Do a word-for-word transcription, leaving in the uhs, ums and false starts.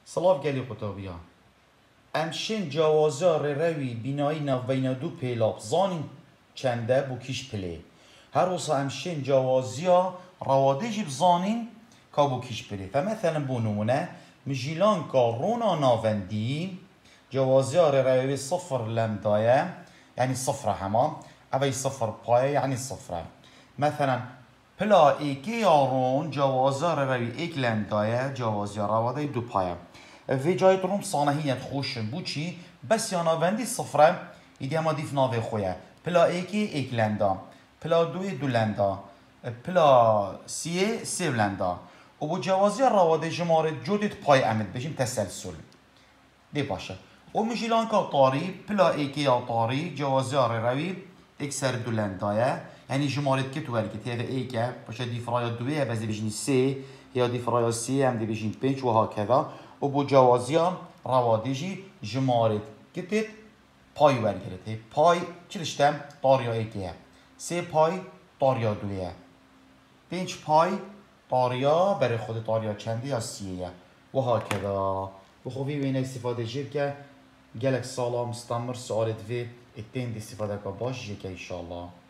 سلاف گلی قطابیا امشین جوازار روی بینایی ناف بین دو پیلاب زانین چنده بو کیش پلی هر وصا امشین جوازیا روادجی بزانین کا بو کیش پلی فمثلا بو نمونه مجیلان کا رونا نافندی جوازيار روي صفر لمدايا يعني صفرة هما أبي صفر باي يعني صفرة مثلا بلا إيكي يارون جوازيار روي إيك لمدايا جوازيار روي دو بايا في جاي تروم صانهية خوشن بوشي بس يانا فندي صفرة يدي هما ديف نافي خويا بلا إيكي إيك لمدا بلا دوي دو لمدا بلا سي سي لمدا وبو جوازيار روي جمارة جودت باي أمد بجيم تسلسل دي باشا ومجيلان كا طاري بلا ايكي يا طاري جوازيار روي اكسر دولندايا يعني جمارت كت ولكت هذا ايكا باش دي فرايا دوية بس دي بيجين سي هي دي فرايا سي ام دي بيجين بينش وهكذا وبو جوازيان رواديجي جمارت كتت باي ولكت هي باي چلشتم طاريا ايكيا سي باي طاريا دوية بينش باي طاريا بري خود طاريا چندي يا سيئة وهكذا بخوفي وين استفاده جير که گلک سالا مستمر سؤالت في التين دي استفاده که باش جيكا ان شاء الله.